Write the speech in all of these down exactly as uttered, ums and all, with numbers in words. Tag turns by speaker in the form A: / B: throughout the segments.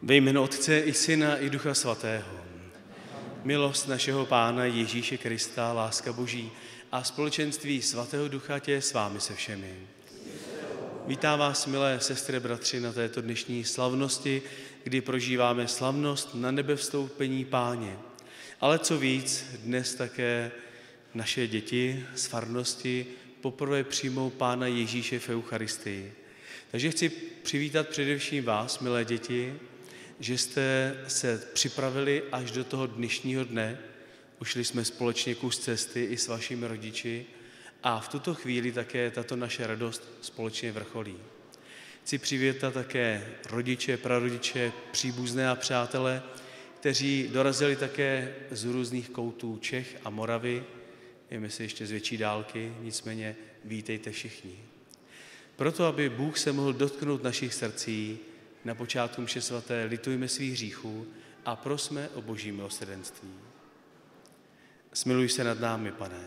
A: Ve jménu Otce i Syna i Ducha Svatého. Milost našeho Pána Ježíše Krista, láska Boží a společenství Svatého Ducha tě s vámi se všemi. Vítám vás, milé sestry, bratři, na této dnešní slavnosti, kdy prožíváme slavnost na nebe vstoupení Páně. Ale co víc, dnes také naše děti z farnosti poprvé přijmou Pána Ježíše v Eucharistii. Takže chci přivítat především vás, milé děti, že jste se připravili až do toho dnešního dne. Ušli jsme společně kus cesty i s vašimi rodiči a v tuto chvíli také tato naše radost společně vrcholí. Chci přivítat také rodiče, prarodiče, příbuzné a přátele, kteří dorazili také z různých koutů Čech a Moravy, jeme se ještě z větší dálky, nicméně vítejte všichni. Proto, aby Bůh se mohl dotknout našich srdcí, na počátku mše svaté litujme svých hříchů a prosme o Boží milosrdenství. Smiluj se nad námi, Pane.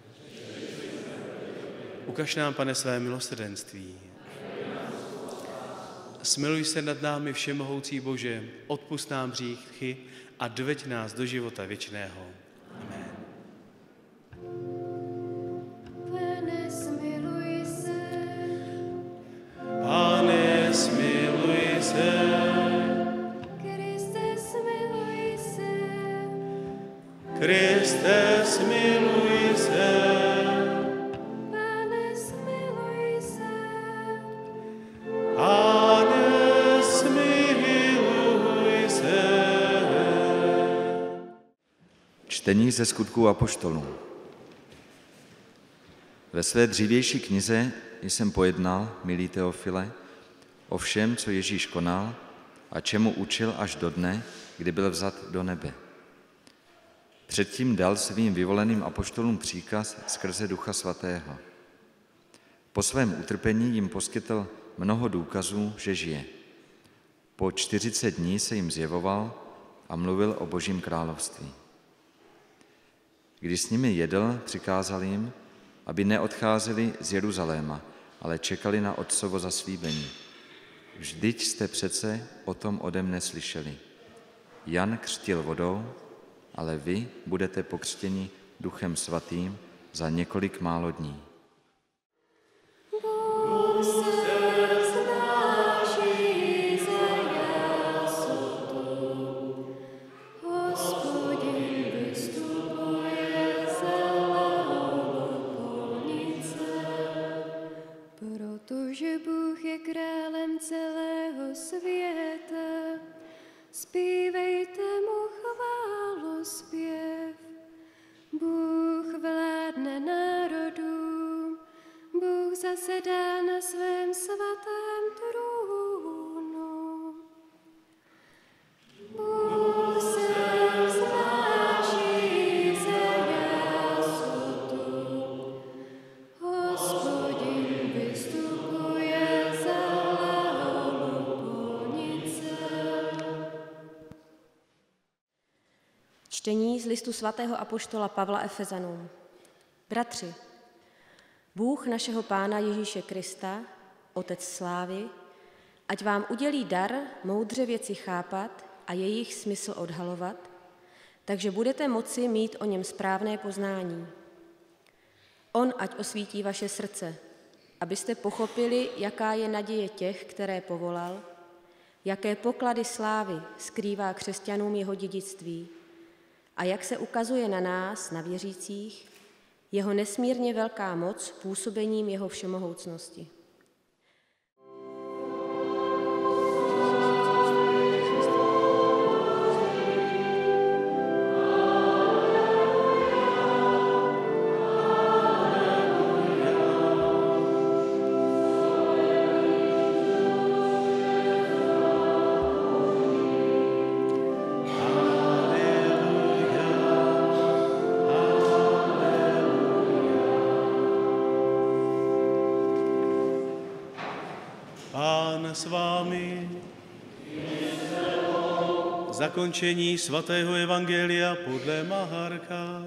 A: Ukaž nám, Pane, své milosrdenství. Smiluj se nad námi, všemohoucí Bože, odpusť nám hříchy a doveď nás do života věčného. Amen.
B: Pane, smiluj se.
A: Pane, smiluj se.
B: Kriste, smiluj se.
A: Kriste, smiluj se.
B: Pane, smiluj se.
A: Pane, smiluj se.
C: Čtení ze Skutků apoštolů. Ve své dřívější knize jsem pojednal, milý Teofile, o všem, co Ježíš konal a čemu učil až do dne, kdy byl vzat do nebe. Předtím dal svým vyvoleným apoštolům příkaz skrze Ducha Svatého. Po svém utrpení jim poskytl mnoho důkazů, že žije. Po čtyřicet dní se jim zjevoval a mluvil o Božím království. Když s nimi jedl, přikázal jim, aby neodcházeli z Jeruzaléma, ale čekali na Otcovo zaslíbení. Vždyť jste přece o tom ode mne slyšeli. Jan křtil vodou, ale vy budete pokřtěni Duchem Svatým za několik málo dní.
B: Bůh se vznáší za jasotu. Hospodin vystupuje za polnice. Protože Bůh je králem celého světa, zpívejte mu chválospěv. Bůh vládne národům, Bůh zasedá na svém svatém trůnu. Bůh se vznáší za jasotu, Hospodin vystupuje za hlavu polnice.
D: Čtení z listu svatého apoštola Pavla Efezanům. Bratři, Bůh našeho Pána Ježíše Krista, Otec slávy, ať vám udělí dar moudře věci chápat a jejich smysl odhalovat, takže budete moci mít o něm správné poznání. On ať osvítí vaše srdce, abyste pochopili, jaká je naděje těch, které povolal, jaké poklady slávy skrývá křesťanům jeho dědictví, a jak se ukazuje na nás, na věřících, jeho nesmírně velká moc působením jeho všemohoucnosti.
A: Pán s vámi. Zakončení svatého evangelia podle Marka.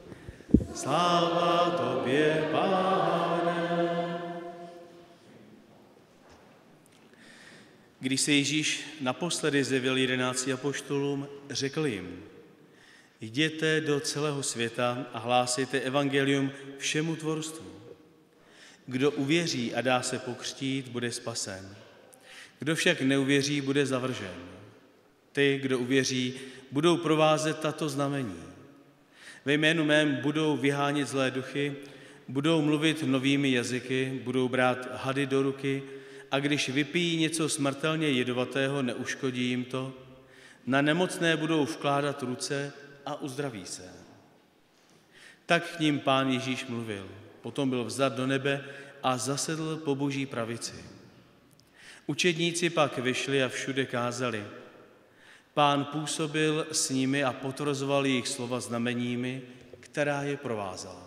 A: Sláva tobě, Páne. Když se Ježíš naposledy zjevil jedenácti apoštolům, řekl jim: Jděte do celého světa a hlásejte evangelium všemu tvorstvu. Kdo uvěří a dá se pokřtít, bude spasen. Kdo však neuvěří, bude zavržen. Ty, kdo uvěří, budou provázet tato znamení. Ve jménu mém budou vyhánět zlé duchy, budou mluvit novými jazyky, budou brát hady do ruky a když vypijí něco smrtelně jedovatého, neuškodí jim to. Na nemocné budou vkládat ruce a uzdraví se. Tak k ním Pán Ježíš mluvil. Potom byl vzat do nebe a zasedl po Boží pravici. Učedníci pak vyšli a všude kázali. Pán působil s nimi a potvrzoval jejich slova znameními, která je provázala.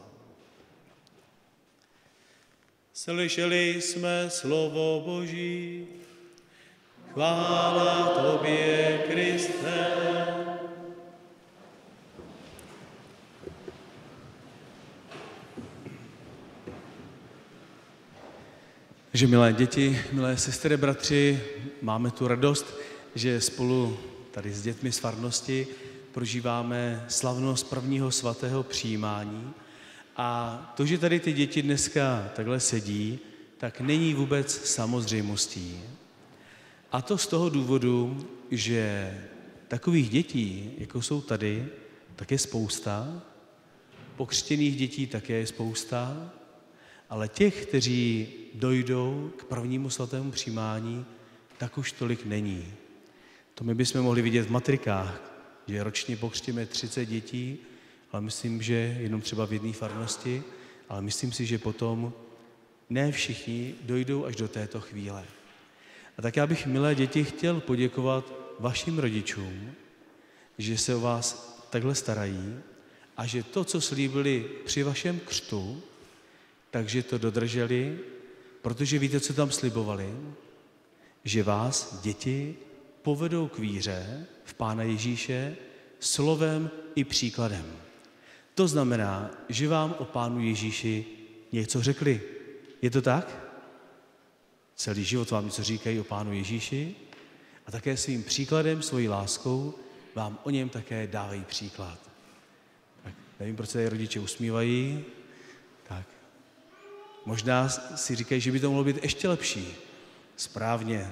A: Slyšeli jsme slovo Boží. Chvála tobě, Kriste. Že milé děti, milé sestry, bratři, máme tu radost, že spolu tady s dětmi z farnosti prožíváme slavnost prvního svatého přijímání. A to, že tady ty děti dneska takhle sedí, tak není vůbec samozřejmostí. A to z toho důvodu, že takových dětí, jako jsou tady, tak je spousta, pokřtěných dětí také je spousta, ale těch, kteří dojdou k prvnímu svatému přijímání, tak už tolik není. To my bychom mohli vidět v matrikách, že ročně pokřtíme třicet dětí, ale myslím, že jenom třeba v jedné farnosti, ale myslím si, že potom ne všichni dojdou až do této chvíle. A tak já bych, milé děti, chtěl poděkovat vašim rodičům, že se o vás takhle starají a že to, co slíbili při vašem křtu, takže to dodrželi, protože víte, co tam slibovali? Že vás, děti, povedou k víře v Pána Ježíše slovem i příkladem. To znamená, že vám o Pánu Ježíši něco řekli. Je to tak? Celý život vám něco říkají o Pánu Ježíši a také svým příkladem, svojí láskou vám o něm také dávají příklad. Tak nevím, proč se tady rodiče usmívají. Tak možná si říkají, že by to mohlo být ještě lepší. Správně.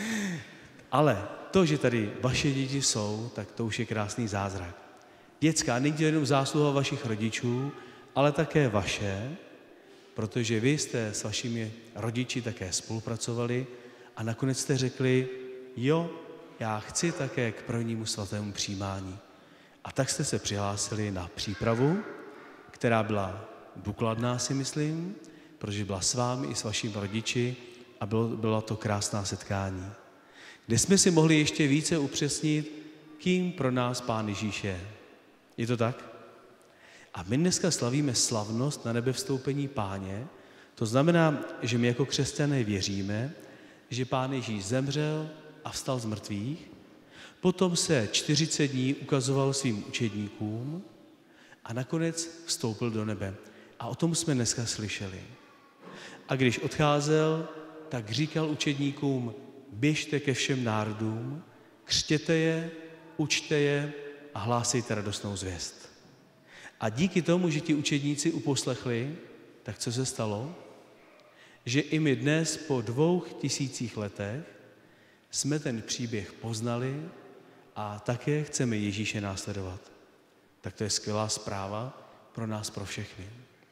A: Ale to, že tady vaše děti jsou, tak to už je krásný zázrak. Děcka, není to jenom zásluha vašich rodičů, ale také vaše, protože vy jste s vašimi rodiči také spolupracovali a nakonec jste řekli, jo, já chci také k prvnímu svatému přijímání. A tak jste se přihlásili na přípravu, která byla důkladná, si myslím, protože byla s vámi i s vašimi rodiči a bylo, byla to krásná setkání, kde jsme si mohli ještě více upřesnit, kým pro nás Pán Ježíš je. Je to tak? A my dneska slavíme slavnost na nebevstoupení Páně. To znamená, že my jako křesťané věříme, že Pán Ježíš zemřel a vstal z mrtvých, potom se čtyřicet dní ukazoval svým učedníkům a nakonec vstoupil do nebe. A o tom jsme dneska slyšeli. A když odcházel, tak říkal učedníkům, běžte ke všem národům, křtěte je, učte je a hlásejte radostnou zvěst. A díky tomu, že ti učedníci uposlechli, tak co se stalo? Že i my dnes po dvou tisících letech jsme ten příběh poznali a také chceme Ježíše následovat. Tak to je skvělá zpráva pro nás, pro všechny.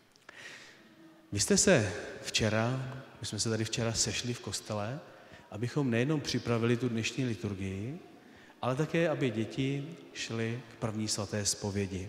A: Vy jste se včera, my jsme se tady včera sešli v kostele, abychom nejenom připravili tu dnešní liturgii, ale také, aby děti šly k první svaté zpovědi.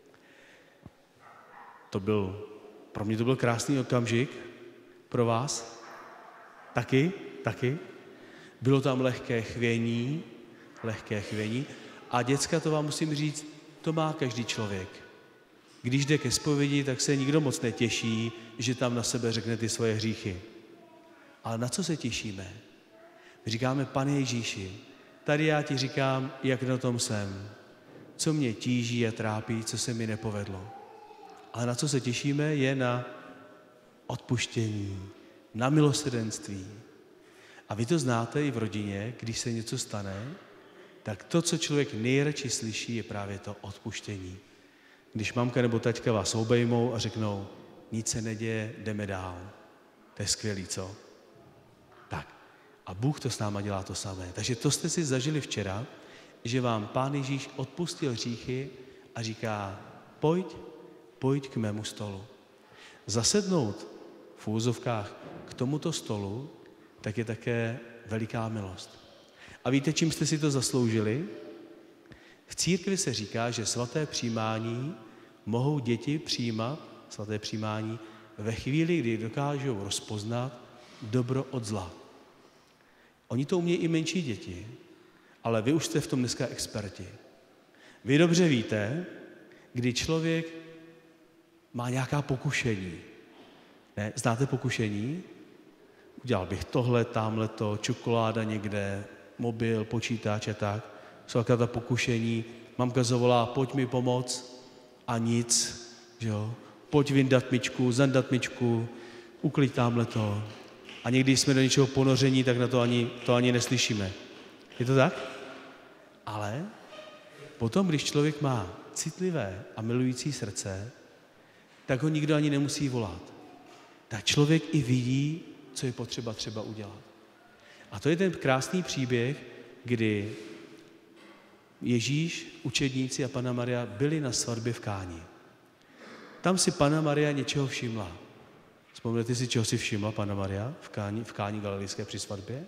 A: To byl, pro mě to byl krásný okamžik, pro vás? Taky? Taky? Bylo tam lehké chvění, lehké chvění a děcka, to vám musím říct, to má každý člověk. Když jde ke zpovědi, tak se nikdo moc netěší, že tam na sebe řekne ty svoje hříchy. Ale na co se těšíme? My říkáme, Pane Ježíši, tady já ti říkám, jak na tom jsem, co mě tíží a trápí, co se mi nepovedlo. Ale na co se těšíme, je na odpuštění, na milosrdenství. A vy to znáte i v rodině, když se něco stane, tak to, co člověk nejradši slyší, je právě to odpuštění. Když mamka nebo taťka vás obejmou a řeknou, nic se neděje, jdeme dál. To je skvělý, co? Tak. A Bůh to s náma dělá to samé. Takže to jste si zažili včera, že vám Pán Ježíš odpustil hříchy a říká, pojď, pojď k mému stolu. Zasednout v úzovkách k tomuto stolu, tak je také veliká milost. A víte, čím jste si to zasloužili? V církvi se říká, že svaté přijímání mohou děti přijímat, svaté přijímání, ve chvíli, kdy dokážou rozpoznat dobro od zla. Oni to umějí i menší děti, ale vy už jste v tom dneska experti. Vy dobře víte, kdy člověk má nějaká pokušení. Ne? Znáte pokušení? Udělal bych tohle, tamhleto, čokoláda někde, mobil, počítač a tak. Jsou taková ta pokušení. Mamka zavolá, pojď mi pomoct a nic. Že jo? Pojď vyndat myčku, zandat myčku, uklid tamhleto. A někdy jsme do něčeho ponoření, tak na to ani, to ani neslyšíme. Je to tak? Ale potom, když člověk má citlivé a milující srdce, tak ho nikdo ani nemusí volat. Tak člověk i vidí, co je potřeba třeba udělat. A to je ten krásný příběh, kdy Ježíš, učedníci a Panna Maria byli na svatbě v Káni. Tam si Panna Maria něčeho všimla. Vzpomněte si, čeho si všimla Panna Maria v Káni, v Káni Galilejské při svatbě?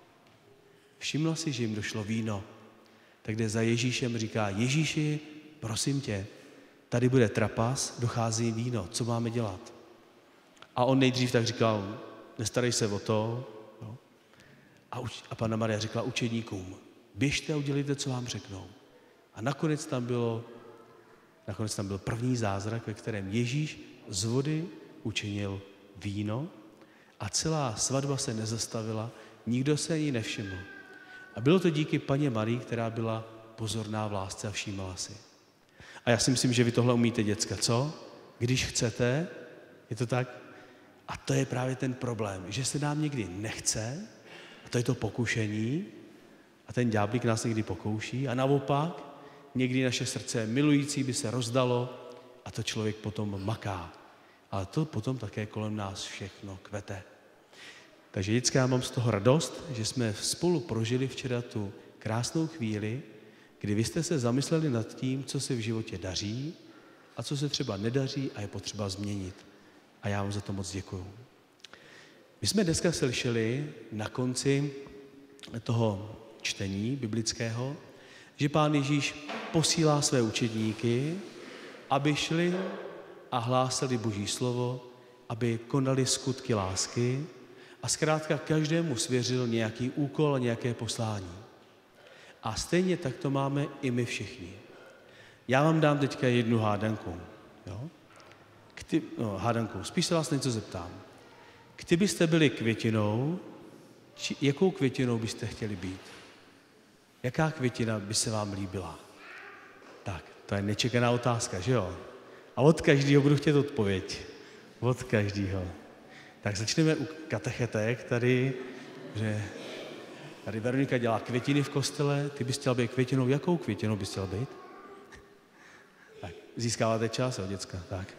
A: Všimla si, že jim došlo víno. Tak jde za Ježíšem, říká, Ježíši, prosím tě, tady bude trapas, dochází víno, co máme dělat? A on nejdřív tak říkal, nestarej se o to. No. A, uč, a Panna Maria řekla učedníkům, běžte a udělejte, co vám řeknou. A nakonec tam bylo, nakonec tam byl první zázrak, ve kterém Ježíš z vody učinil víno a celá svatba se nezastavila, nikdo se jí nevšiml. A bylo to díky Panně Marii, která byla pozorná v lásce a všímala si. A já si myslím, že vy tohle umíte, děcka, co? Když chcete, je to tak? A to je právě ten problém, že se nám někdy nechce, a to je to pokušení, a ten ďáblík nás někdy pokouší, a naopak, někdy naše srdce milující by se rozdalo a to člověk potom maká. Ale to potom také kolem nás všechno kvete. Takže děcka, já mám z toho radost, že jsme spolu prožili včera tu krásnou chvíli, kdy vy jste se zamysleli nad tím, co se v životě daří a co se třeba nedaří a je potřeba změnit. A já vám za to moc děkuju. My jsme dneska slyšeli na konci toho čtení biblického, že Pán Ježíš posílá své učedníky, aby šli a hlásali Boží slovo, aby konali skutky lásky a zkrátka každému svěřil nějaký úkol a nějaké poslání. A stejně tak to máme i my všichni. Já vám dám teďka jednu hádanku. Jo? Kdy, no, hádanku, spíš se vás něco zeptám. Kdybyste byli květinou, či, jakou květinou byste chtěli být? Jaká květina by se vám líbila? Tak, to je nečekaná otázka, že jo? A od každého budu chtět odpověď. Od každého. Tak začneme u katechetek tady, že tady Veronika dělá květiny v kostele, ty bys chtěla být květinou, jakou květinou bys chtěla být? Tak, získáváte čas, jo, děcka, tak.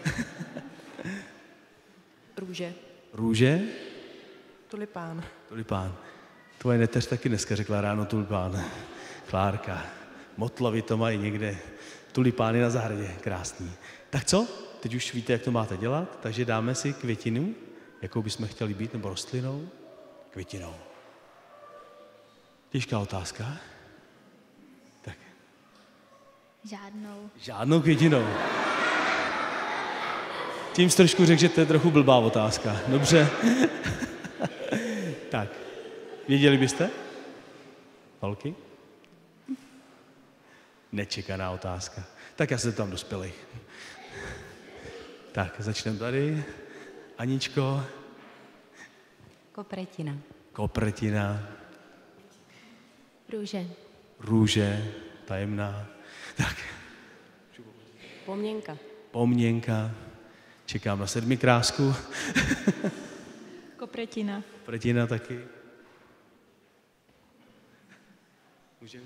E: Růže.
A: Růže?
E: Tulipán.
A: Tulipán. Tvoje neteř taky dneska řekla ráno tulipán. Klárka. Motlovi to mají někde. Tulipány na zahradě, krásný. Tak co? Teď už víte, jak to máte dělat, takže dáme si květinu, jakou bychom chtěli být, nebo rostlinou? Květinou. Těžká otázka. Tak.
B: Žádnou.
A: Žádnou květinou. Tím jsi trošku řekl, že to je trochu blbá otázka. Dobře. Tak. Věděli byste? Holky? Nečekaná otázka. Tak já se tam dospělej. Tak, začneme tady. Aničko.
E: Kopretina.
A: Kopretina.
B: Růže.
A: Růže. Tajemná. Tak.
D: Pomněnka.
A: Pomněnka. Čekám na sedmikrásku.
E: Kopretina.
A: Kopretina taky. Můžeme?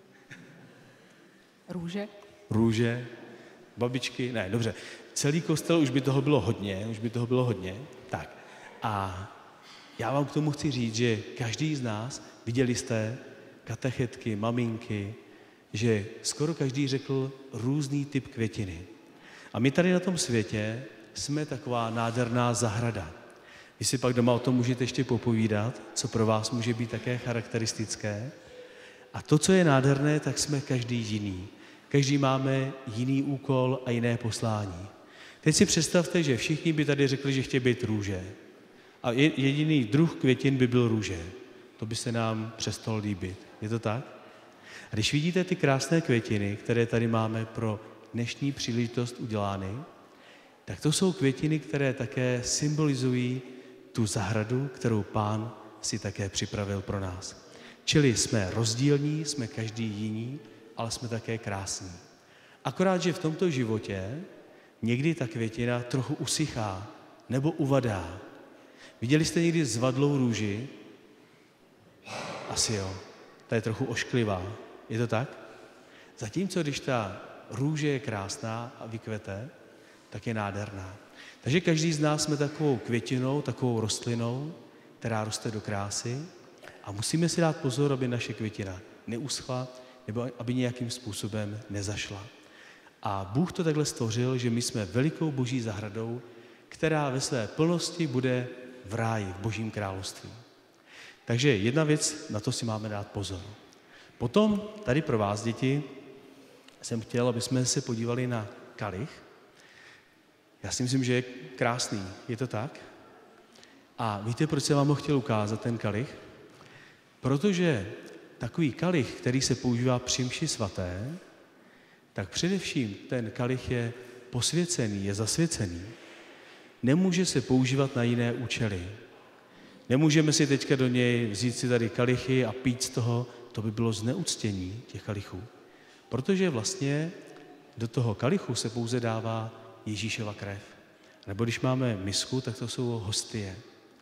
E: Růže.
A: Růže, babičky, ne, dobře. Celý kostel, už by toho bylo hodně, už by toho bylo hodně. Tak a já vám k tomu chci říct, že každý z nás, viděli jste katechetky, maminky, že skoro každý řekl různý typ květiny. A my tady na tom světě jsme taková nádherná zahrada. Vy si pak doma o tom můžete ještě popovídat, co pro vás může být také charakteristické. A to, co je nádherné, tak jsme každý jiný. Každý máme jiný úkol a jiné poslání. Teď si představte, že všichni by tady řekli, že chtějí být růže. A jediný druh květin by byl růže. To by se nám přestalo líbit. Je to tak? A když vidíte ty krásné květiny, které tady máme pro dnešní příležitost udělány, tak to jsou květiny, které také symbolizují tu zahradu, kterou Pán si také připravil pro nás. Čili jsme rozdílní, jsme každý jiný, ale jsme také krásní. Akorát, že v tomto životě někdy ta květina trochu usychá nebo uvadá. Viděli jste někdy zvadlou růži? Asi jo. Ta je trochu ošklivá. Je to tak? Zatímco, když ta růže je krásná a vykvete, tak je nádherná. Takže každý z nás jsme takovou květinou, takovou rostlinou, která roste do krásy a musíme si dát pozor, aby naše květina neuschla nebo aby nějakým způsobem nezašla. A Bůh to takhle stvořil, že my jsme velikou boží zahradou, která ve své plnosti bude v ráji, v božím království. Takže jedna věc, na to si máme dát pozor. Potom tady pro vás, děti, jsem chtěl, aby jsme se podívali na kalich. Já si myslím, že je krásný. Je to tak? A víte, proč jsem vám ho chtěl ukázat, ten kalich? Protože takový kalich, který se používá při mši svaté, tak především ten kalich je posvěcený, je zasvěcený. Nemůže se používat na jiné účely. Nemůžeme si teďka do něj vzít si tady kalichy a pít z toho, to by bylo zneuctění těch kalichů. Protože vlastně do toho kalichu se pouze dává Ježíšova krev. Nebo když máme misku, tak to jsou hostie.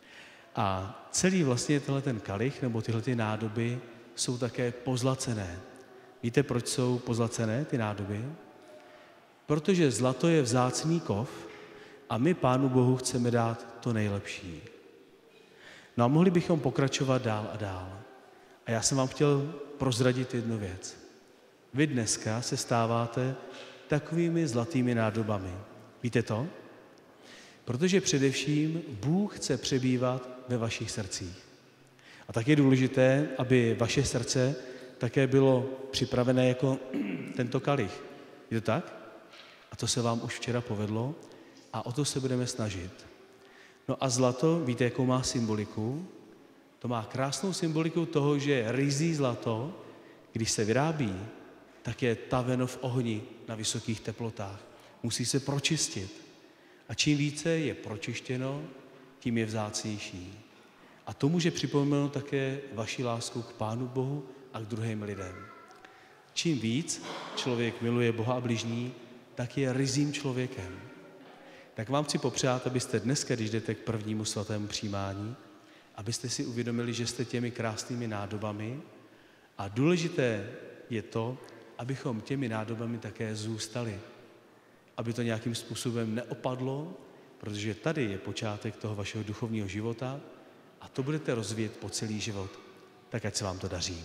A: A celý vlastně tenhle ten kalich nebo tyhle ty nádoby jsou také pozlacené. Víte, proč jsou pozlacené ty nádoby? Protože zlato je vzácný kov a my Pánu Bohu chceme dát to nejlepší. No a mohli bychom pokračovat dál a dál. A já jsem vám chtěl prozradit jednu věc. Vy dneska se stáváte takovými zlatými nádobami. Víte to? Protože především Bůh chce přebývat ve vašich srdcích. A tak je důležité, aby vaše srdce také bylo připravené jako tento kalich. Je to tak? A to se vám už včera povedlo a o to se budeme snažit. No a zlato, víte, jakou má symboliku? To má krásnou symboliku toho, že ryzí zlato, když se vyrábí, tak je taveno v ohni na vysokých teplotách. Musí se pročistit. A čím více je pročištěno, tím je vzácnější. A to může připomenout také vaši lásku k Pánu Bohu a k druhým lidem. Čím víc člověk miluje Boha a bližní, tak je ryzím člověkem. Tak vám chci popřát, abyste dneska, když jdete k prvnímu svatému přijímání, abyste si uvědomili, že jste těmi krásnými nádobami a důležité je to, abychom těmi nádobami také zůstali. Aby to nějakým způsobem neopadlo, protože tady je počátek toho vašeho duchovního života a to budete rozvíjet po celý život. Tak ať se vám to daří.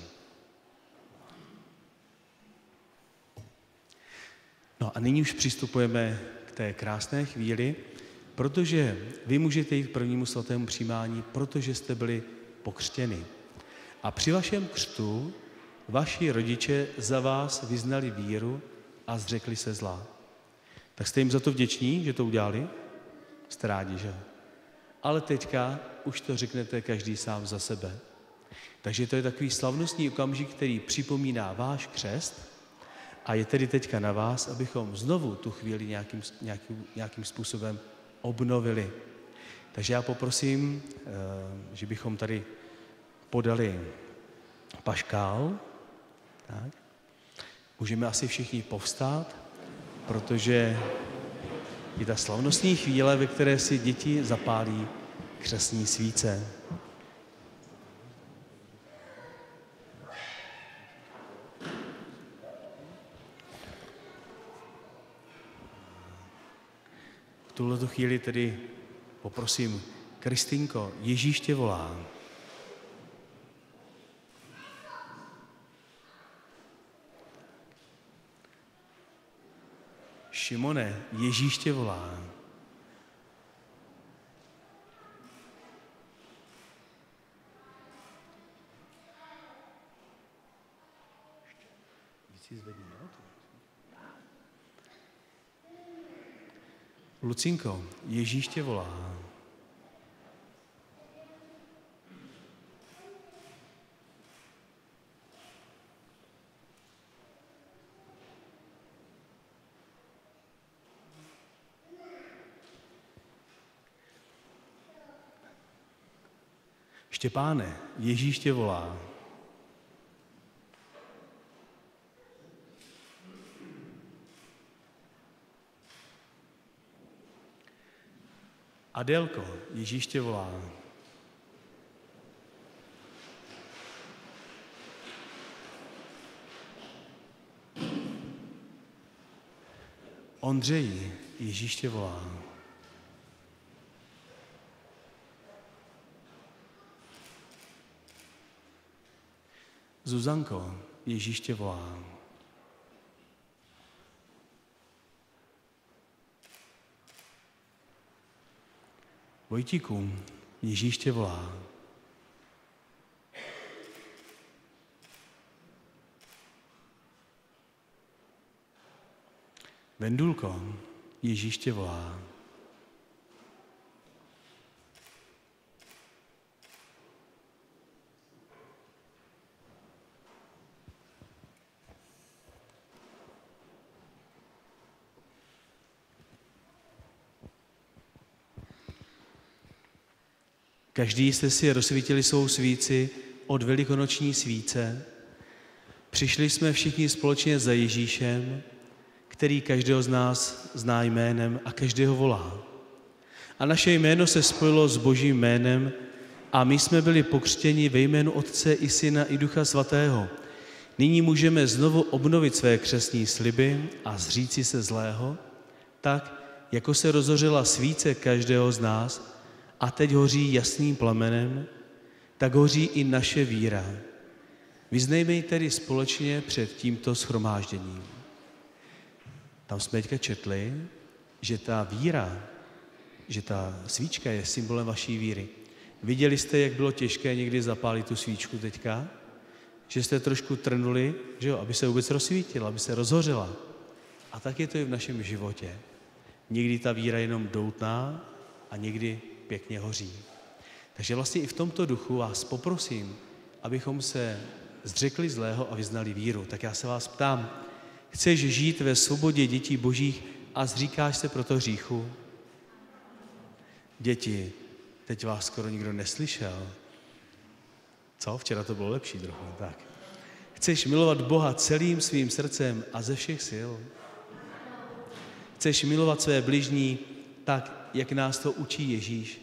A: No a nyní už přistupujeme k té krásné chvíli, protože vy můžete jít k prvnímu svatému přijímání, protože jste byli pokřtěni. A při vašem křtu vaši rodiče za vás vyznali víru a zřekli se zla. Tak jste jim za to vděční, že to udělali? Jste rádi, že? Ale teďka už to řeknete každý sám za sebe. Takže to je takový slavnostní okamžik, který připomíná váš křest a je tedy teďka na vás, abychom znovu tu chvíli nějakým, nějakým, nějakým způsobem obnovili. Takže já poprosím, že bychom tady podali paškál. Tak. Můžeme asi všichni povstát, protože je ta slavnostní chvíle, ve které si děti zapálí křestní svíce. tuhle chvíli tedy poprosím, Kristýnko, Ježíš tě volá. Šimone, Ježíš tě volá. Lucinko, Ježíš tě volá. Štěpáne, Ježíš tě volá. Adélko, Ježíš tě volá. Ondřeji, Ježíš tě volá. Zuzanko, Ježíš tě volá. Vojtíku, Ježíš tě volá. Vendulko, Ježíš tě volá. Každý jste si rozsvítili svou svíci od velikonoční svíce. Přišli jsme všichni společně za Ježíšem, který každého z nás zná jménem a každého volá. A naše jméno se spojilo s Božím jménem a my jsme byli pokřtěni ve jménu Otce i Syna i Ducha Svatého. Nyní můžeme znovu obnovit své křestní sliby a zříci se zlého, tak, jako se rozhořela svíce každého z nás a teď hoří jasným plamenem, tak hoří i naše víra. Vyznejme ji tedy společně před tímto shromážděním. Tam jsme teďka četli, že ta víra, že ta svíčka je symbolem vaší víry. Viděli jste, jak bylo těžké někdy zapálit tu svíčku teďka? Že jste trošku trnuli, že jo, aby se vůbec rozsvítila, aby se rozhořela. A tak je to i v našem životě. Někdy ta víra jenom doutná a někdy pěkně hoří. Takže vlastně i v tomto duchu vás poprosím, abychom se zřekli zlého a vyznali víru. Tak já se vás ptám, chceš žít ve svobodě dětí božích a zříkáš se proto hříchu? Děti, teď vás skoro nikdo neslyšel. Co? Včera to bylo lepší trochu. Tak. Chceš milovat Boha celým svým srdcem a ze všech sil? Chceš milovat své bližní tak, jak nás to učí Ježíš?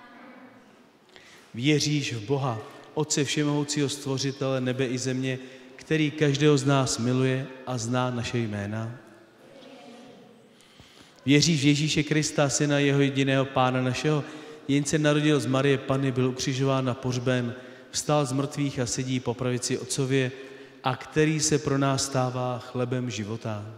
A: Věříš v Boha, Otce všemohoucího stvořitele nebe i země, který každého z nás miluje a zná naše jména? Věříš v Ježíše Krista, Syna jeho jediného Pána našeho, jen se narodil z Marie Panny, byl ukřižován a pohřben, vstal z mrtvých a sedí po pravici Otcově, a který se pro nás stává chlebem života?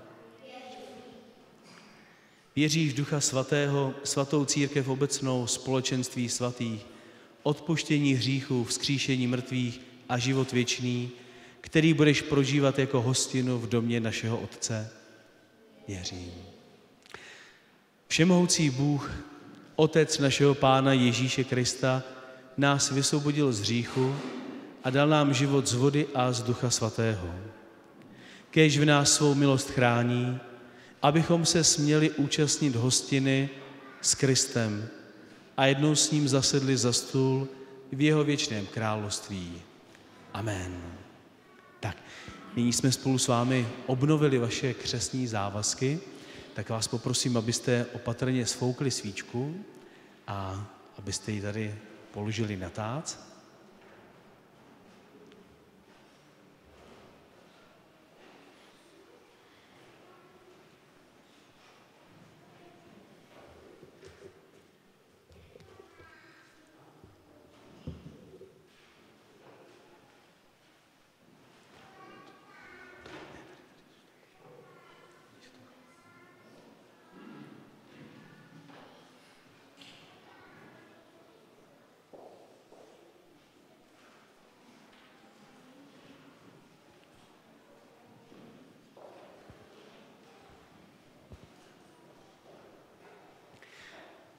A: Věříš v Ducha Svatého, svatou církev obecnou, společenství svatých, odpuštění hříchů, vzkříšení mrtvých a život věčný, který budeš prožívat jako hostinu v domě našeho Otce? Věřím. Všemohoucí Bůh, Otec našeho Pána Ježíše Krista, nás vysvobodil z hříchu a dal nám život z vody a z Ducha Svatého. Kéž v nás svou milost chrání, abychom se směli účastnit hostiny s Kristem a jednou s ním zasedli za stůl v jeho věčném království. Amen. Tak, nyní jsme spolu s vámi obnovili vaše křestní závazky, tak vás poprosím, abyste opatrně sfoukli svíčku a abyste ji tady položili na tác.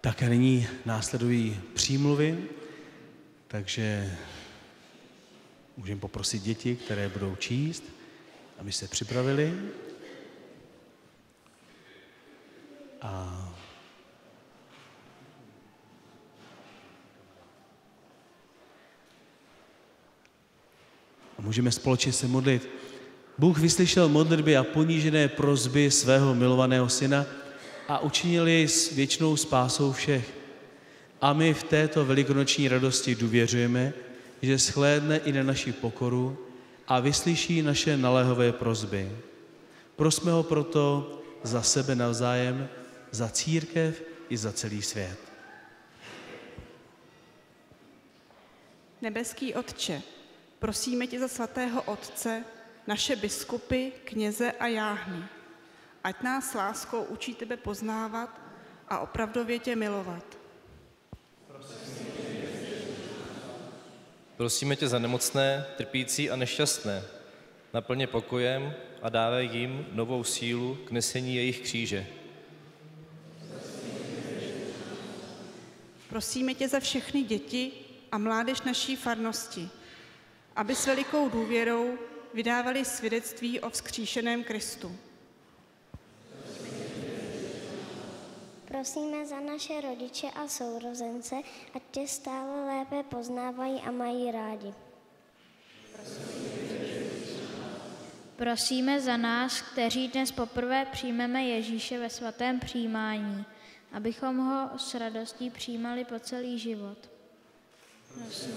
A: Tak a nyní následují přímluvy, takže můžeme poprosit děti, které budou číst, aby se připravili. A můžeme společně se modlit. Bůh vyslyšel modlitby a ponížené prosby svého milovaného syna a učinil jej s věčnou spásou všech. A my v této velikonoční radosti důvěřujeme, že shlédne i na naši pokoru a vyslyší naše naléhové prosby. Prosme ho proto za sebe navzájem, za církev i za celý svět.
E: Nebeský Otče, prosíme tě za svatého Otce, naše biskupy, kněze a jáhny. Ať nás láskou učí tebe poznávat a opravdově tě milovat.
F: Prosíme tě za nemocné, trpící a nešťastné. Naplně pokojem a dávej jim novou sílu k nesení jejich kříže.
E: Prosíme tě za všechny děti a mládež naší farnosti, aby s velikou důvěrou vydávali svědectví o vzkříšeném Kristu.
G: Prosíme za naše rodiče a sourozence, ať tě stále lépe poznávají a mají rádi.
H: Prosíme za nás, kteří dnes poprvé přijmeme Ježíše ve svatém přijímání, abychom ho s radostí přijímali po celý život. Prosíme.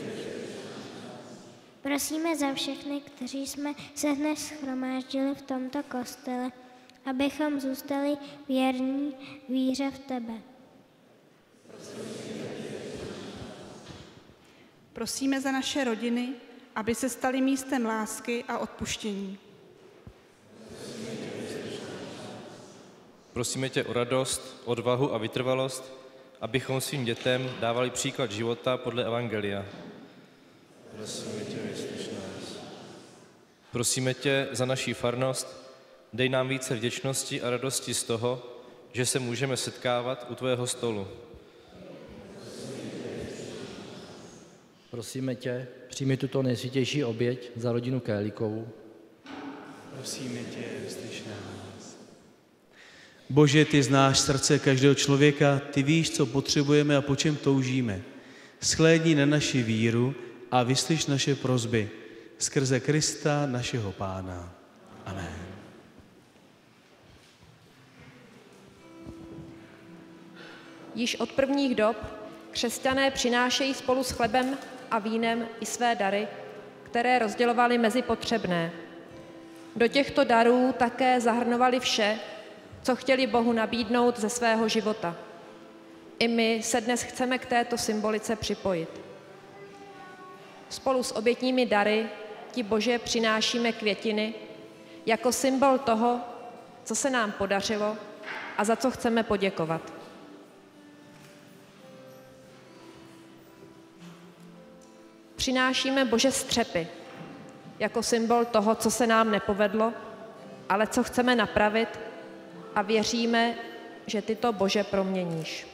G: Prosíme za všechny, kteří jsme se dnes shromáždili v tomto kostele, abychom zůstali věrní víře v tebe.
E: Prosíme za naše rodiny, aby se staly místem lásky a odpuštění.
F: Prosíme tě o radost, odvahu a vytrvalost, abychom svým dětem dávali příklad života podle evangelia. Prosíme tě, vyslyš nás. Prosíme tě za naší farnost, dej nám více vděčnosti a radosti z toho, že se můžeme setkávat u tvého stolu.
I: Prosíme tě, přijmi tuto nejsvětější oběť za rodinu Kélikovou.
A: Prosíme tě, vyslyš nás. Bože, ty znáš srdce každého člověka, ty víš, co potřebujeme a po čem toužíme. Shlédni na naši víru a vyslyš naše prosby skrze Krista, našeho Pána. Amen.
J: Již od prvních dob křesťané přinášejí spolu s chlebem a vínem i své dary, které rozdělovali mezi potřebné. Do těchto darů také zahrnovali vše, co chtěli Bohu nabídnout ze svého života. I my se dnes chceme k této symbolice připojit. Spolu s obětními dary ti, Bože, přinášíme květiny jako symbol toho, co se nám podařilo a za co chceme poděkovat. Přinášíme, Bože, střepy jako symbol toho, co se nám nepovedlo, ale co chceme napravit a věříme, že ty to, Bože, proměníš.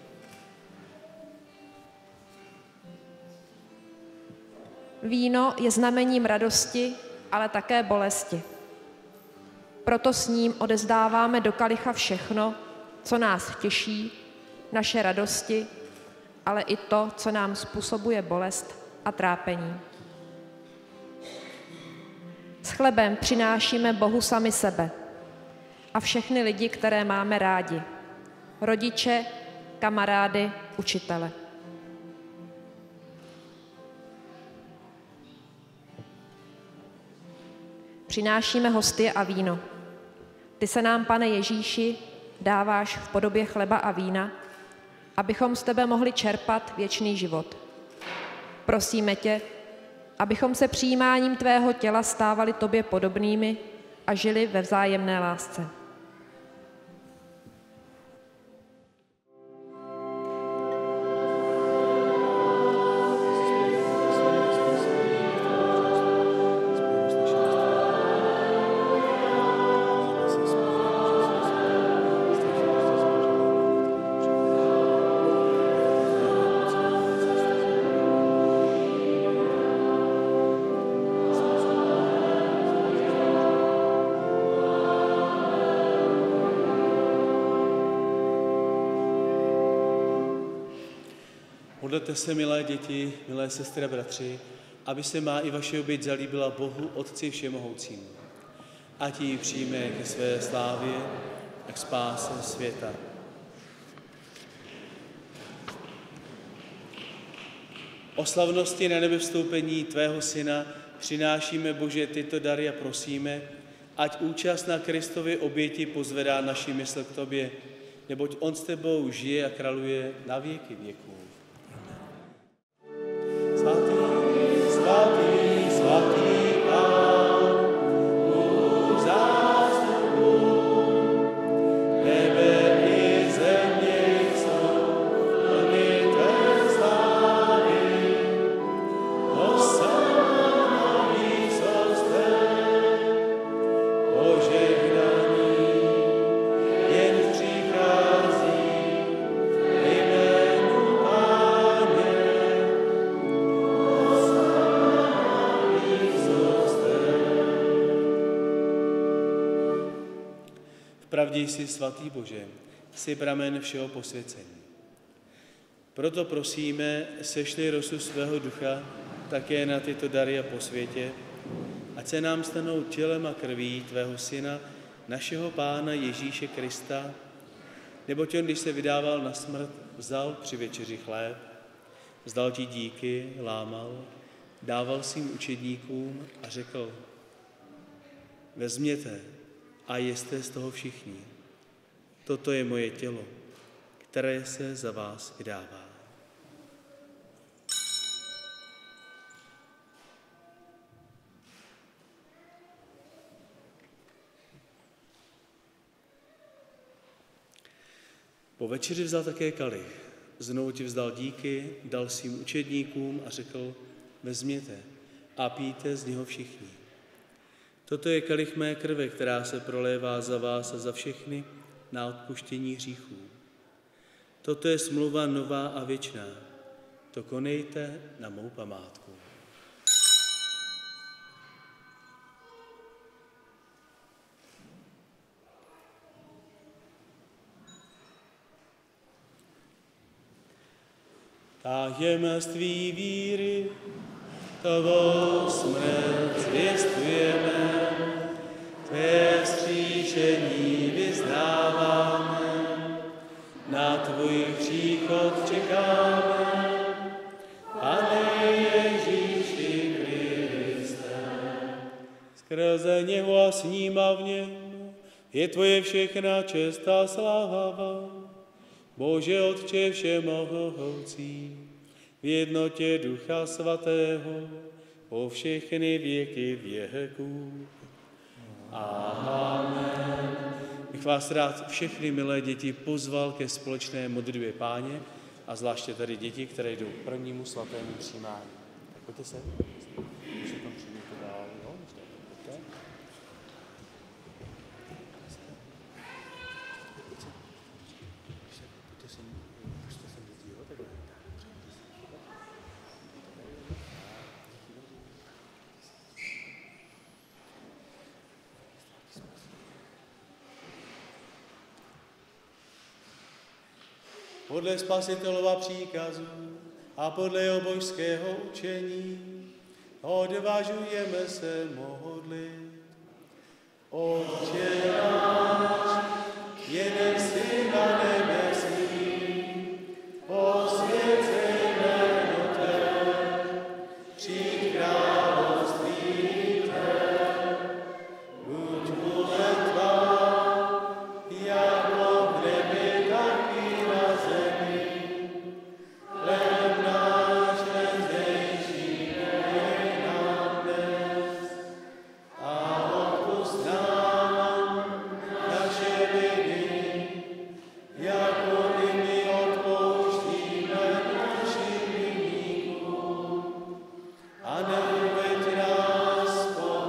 J: Víno je znamením radosti, ale také bolesti. Proto s ním odezdáváme do kalicha všechno, co nás těší, naše radosti, ale i to, co nám způsobuje bolest a trápení. S chlebem přinášíme Bohu sami sebe a všechny lidi, které máme rádi. Rodiče, kamarády, učitele. Přinášíme hostie a víno. Ty se nám, Pane Ježíši, dáváš v podobě chleba a vína, abychom z tebe mohli čerpat věčný život. Prosíme tě, abychom se přijímáním tvého těla stávali tobě podobnými a žili ve vzájemné lásce.
A: Modlete se, milé děti, milé sestry a bratři, aby se má i vaše oběť zalíbila Bohu Otci Všemohoucímu. Ať ji přijme ke své slávě a k spáse světa. O slavnosti na nebe vstoupení tvého syna přinášíme, Bože, tyto dary a prosíme, ať účast na Kristově oběti pozvedá naši mysl k tobě, neboť on s tebou žije a králuje na věky věků. Svatý, svatý, svatý Pán, Bůh zástupů, nebe i země jsou plny tvé slávy. Hosanna na výsostech, požehnaný jen přichází ve jménu Páně. Vpravdě jsi, svatý Bože, jsi pramen všeho posvěcení. Proto prosíme, sešli rosu svého ducha také na tyto dary a posvětě, ať se nám stanou tělem a krví tvého syna, našeho Pána Ježíše Krista, neboť on, když se vydával na smrt, vzal při večeři chléb, vzdal ti díky, lámal, dával svým učedníkům a řekl: vezměte a jeste z toho všichni. Toto je moje tělo, které se za vás vydává. Po večeři vzal také kalich. Znovu ti vzdal díky, dal svým učedníkům a řekl: vezměte a pijte z něho všichni. Toto je kalich mé krve, která se prolévá za vás a za všechny na odpuštění hříchů. Toto je smlouva nová a věčná. To konejte na mou památku. Tajemství víry, tvou smrt zvěstujeme, tvé vzkříšení vyznáváme, na tvůj příchod čekáme, Pane Ježíši Kriste. Skrze něho a s ním a v něm je tvoje všechna čest a sláva, Bože Otče všemohoucí, v jednotě Ducha Svatého, po všechny věky věků. Amen. Bych vás rád všechny milé děti pozval ke společné modlitbě Páně a zvláště tady děti, které jdou k prvnímu svatému přijímání. Tak pojďte se. Už se tam přijměte dál. No, pojďte. Podle Spasitelova příkazu a podle jeho božského učení odvažujeme se modlit. Otče náš, jeden jsi na nebesích, posvěcen jméno tvé, přijď království tvé, buď vůle tvá, jako v nebi, tak i na zemi. Chléb náš nezdejší dej nám dnes a odpusť nám naše viny, jako i my odpouštíme našim viníkům. A neuveď nás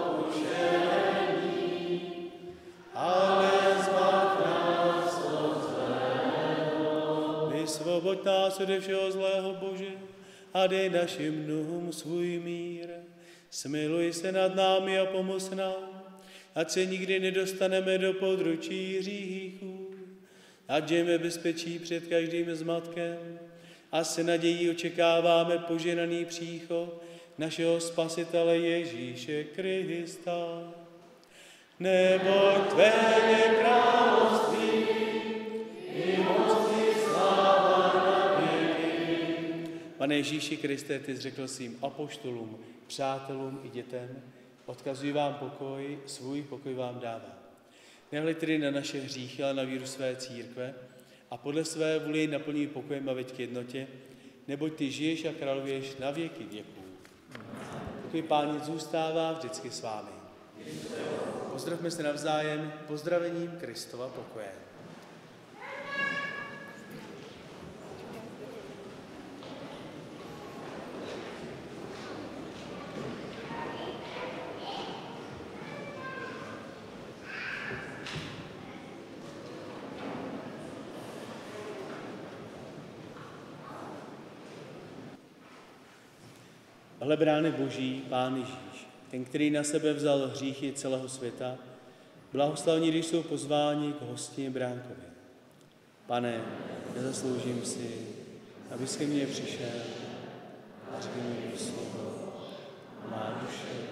A: pokušení, ale zbav nás od zlého. Vysvoboď nás ode všeho zlého, Bože, a dej našim dnům svůj mír. Smiluj se nad námi a pomoz nám, ať se nikdy nedostaneme do područí hříchů, ať žijeme bezpečí před každým zmatkem a se nadějí očekáváme požehnaný příchod našeho Spasitele Ježíše Krista. Neboť tvé je království, i moc i sláva na věky. Pane Ježíši Kriste, ty jsi řekl svým apoštolům, přátelům i dětem, odkazuji vám pokoj, svůj pokoj vám dávám. Nehlej tedy na naše hříchy, ale na víru své církve a podle své vůli naplňuj pokojem a veď k jednotě, neboť ty žiješ a králuješ na věky věků. Pokoj Páně zůstává vždycky s vámi. Pozdravme se navzájem pozdravením Kristova pokoje. Ale brány Boží, Pán Ježíš, ten, který na sebe vzal hříchy celého světa, blahoslavní, když jsou pozváni k hostině bránkovi. Pane, nezasloužím si, abys ke mně přišel a řekl mi slovo, má duše.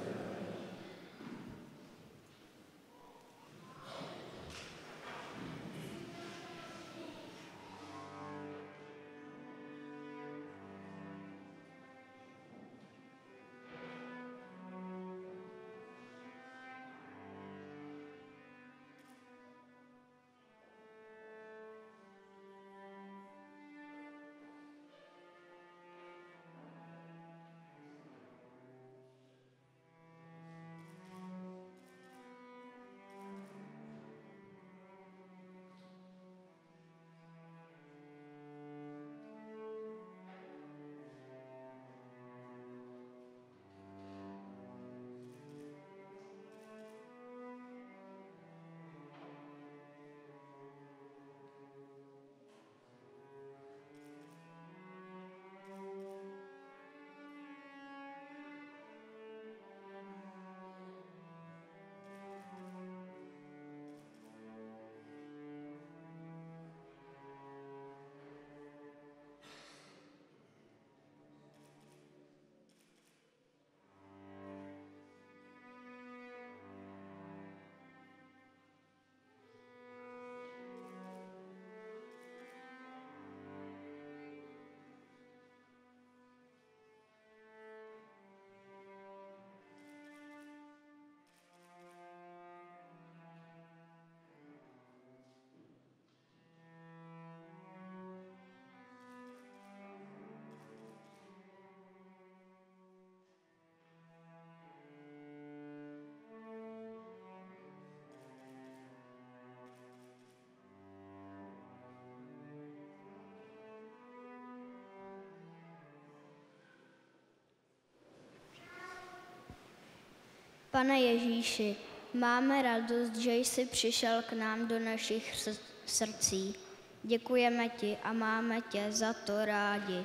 K: Pane Ježíši, máme radost, že jsi přišel k nám do našich srdcí. Děkujeme ti a máme tě za to rádi.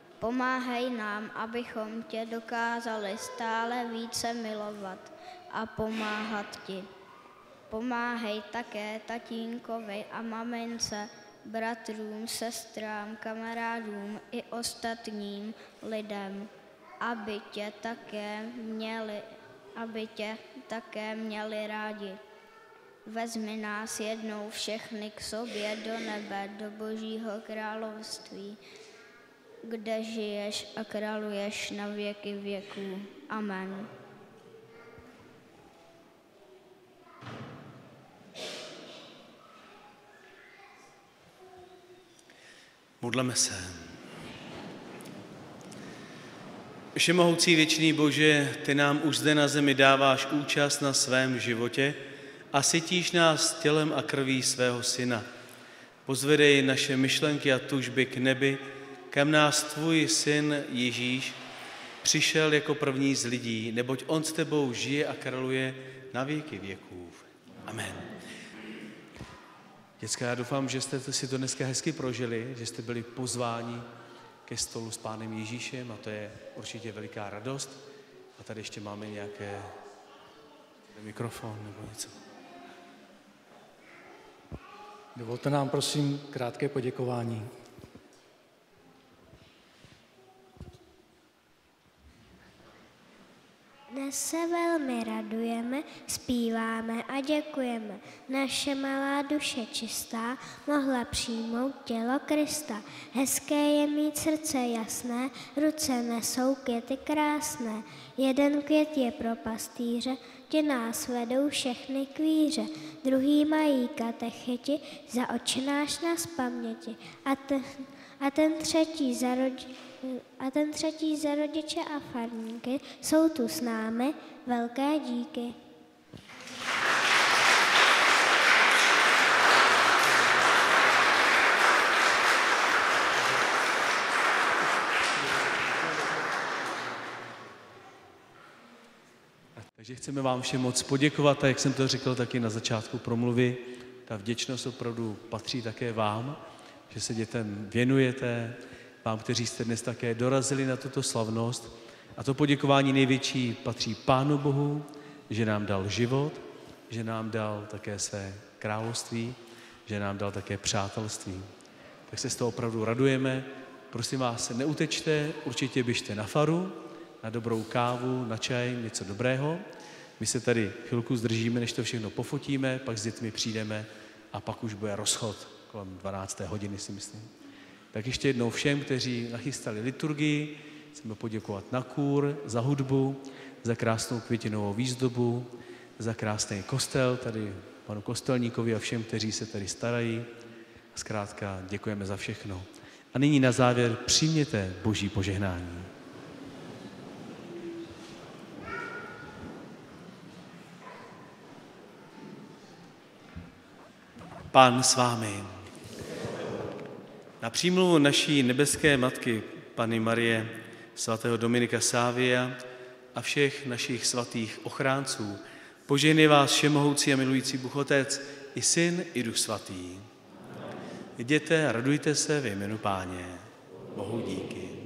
K: Pomáhej nám, abychom tě dokázali stále více milovat a pomáhat ti. Pomáhej také tatínkovi a mamince, bratrům, sestrám, kamarádům i ostatním lidem, aby tě také měli aby tě také měli rádi. Vezmi nás jednou všechny k sobě do nebe, do Božího království, kde žiješ a králuješ na věky věků. Amen.
A: Modleme se. Všemohoucí věčný Bože, ty nám už zde na zemi dáváš účast na svém životě a sytíš nás tělem a krví svého syna. Pozvedej naše myšlenky a tužby k nebi, kam nás tvůj syn Ježíš přišel jako první z lidí, neboť on s tebou žije a králuje na věky věků. Amen. Děcka, já doufám, že jste si to dneska hezky prožili, že jste byli pozváni ke stolu s Pánem Ježíšem a to je určitě veliká radost. A tady ještě máme nějaké mikrofon nebo něco.
I: Dovolte nám prosím krátké poděkování.
G: Dnes se velmi radujeme, zpíváme a děkujeme. Naše malá duše čistá mohla přijmout tělo Krista. Hezké je mít srdce jasné, ruce nesou květy krásné. Jeden květ je pro pastýře, ti nás vedou všechny kvíře. Druhý mají katecheti, za Otčenáš nás paměti. A ten, a ten třetí za rodi, a ten třetí za rodiče a farníky jsou tu s námi, velké díky.
A: Takže chceme vám všem moc poděkovat, a jak jsem to řekl taky na začátku promluvy, ta vděčnost opravdu patří také vám, že se dětem věnujete, vám, kteří jste dnes také dorazili na tuto slavnost. A to poděkování největší patří Pánu Bohu, že nám dal život, že nám dal také své království, že nám dal také přátelství. Tak se z toho opravdu radujeme. Prosím vás, neutečte, určitě běžte na faru, na dobrou kávu, na čaj, něco dobrého. My se tady chvilku zdržíme, než to všechno pofotíme, pak s dětmi přijdeme a pak už bude rozchod kolem dvanácté hodiny, si myslím. Tak ještě jednou všem, kteří nachystali liturgii, chceme poděkovat na kůr, za hudbu, za krásnou květinovou výzdobu, za krásný kostel, tady panu kostelníkovi a všem, kteří se tady starají. Zkrátka děkujeme za všechno. A nyní na závěr přijměte Boží požehnání. Pán s vámi. Na přímluvu naší nebeské matky, Panny Marie, svatého Dominika Sávia a všech našich svatých ochránců, požehnej vás všemohoucí a milující Bůh Otec, i Syn, i Duch Svatý. Jděte a radujte se ve jménu Páně. Bohu díky.